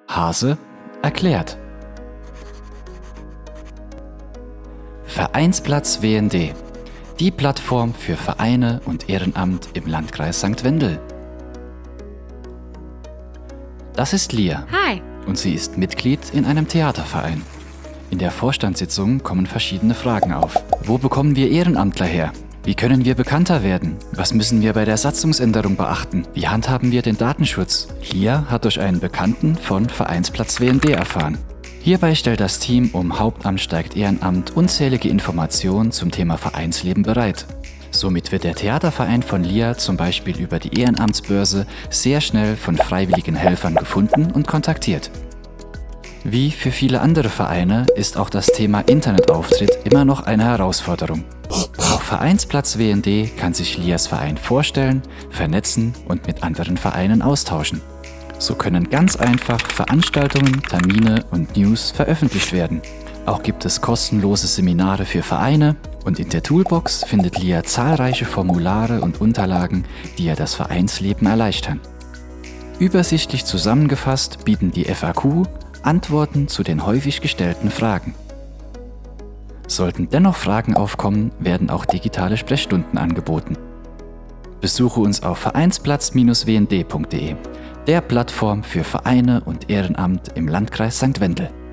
Hase erklärt. Vereinsplatz WND, die Plattform für Vereine und Ehrenamt im Landkreis St. Wendel. Das ist Lia. Hi. Und sie ist Mitglied in einem Theaterverein. In der Vorstandssitzung kommen verschiedene Fragen auf. Wo bekommen wir Ehrenamtler her? Wie können wir bekannter werden? Was müssen wir bei der Satzungsänderung beachten? Wie handhaben wir den Datenschutz? Lia hat durch einen Bekannten von Vereinsplatz WND erfahren. Hierbei stellt das Team um Hauptamt steigt Ehrenamt unzählige Informationen zum Thema Vereinsleben bereit. Somit wird der Theaterverein von Lia zum Beispiel über die Ehrenamtsbörse sehr schnell von freiwilligen Helfern gefunden und kontaktiert. Wie für viele andere Vereine ist auch das Thema Internetauftritt immer noch eine Herausforderung. Auf Vereinsplatz WND kann sich Lias Verein vorstellen, vernetzen und mit anderen Vereinen austauschen. So können ganz einfach Veranstaltungen, Termine und News veröffentlicht werden. Auch gibt es kostenlose Seminare für Vereine und in der Toolbox findet Lia zahlreiche Formulare und Unterlagen, die ihr das Vereinsleben erleichtern. Übersichtlich zusammengefasst bieten die FAQ Antworten zu den häufig gestellten Fragen. Sollten dennoch Fragen aufkommen, werden auch digitale Sprechstunden angeboten. Besuche uns auf vereinsplatz-wnd.de, der Plattform für Vereine und Ehrenamt im Landkreis St. Wendel.